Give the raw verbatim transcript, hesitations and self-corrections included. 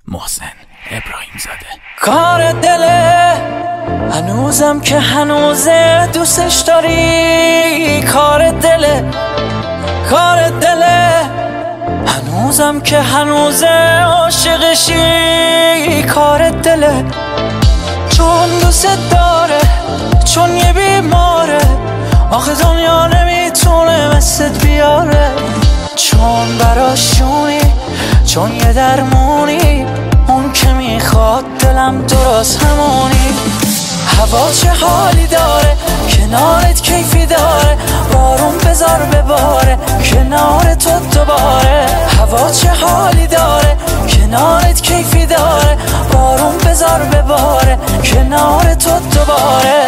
محسن ابراهیمزاده. کار دله هنوزم که هنوزه دوستش داری، کار دله کار دله هنوزم که هنوزه عاشقشی، کار دله چون دوست داره، چون یه بیماره، آخه دنیا نمیتونه مثلت بیاره، چون براشونی، چون یه درمونی، اون که میخواد دلم درست همونی. هوا چه حالی داره، کنارت کیفی داره، بارون بذار بباره کنار تو دوباره. هوا چه حالی داره، کنارت کیفی داره، بارون بذار بباره کنار تو دوباره.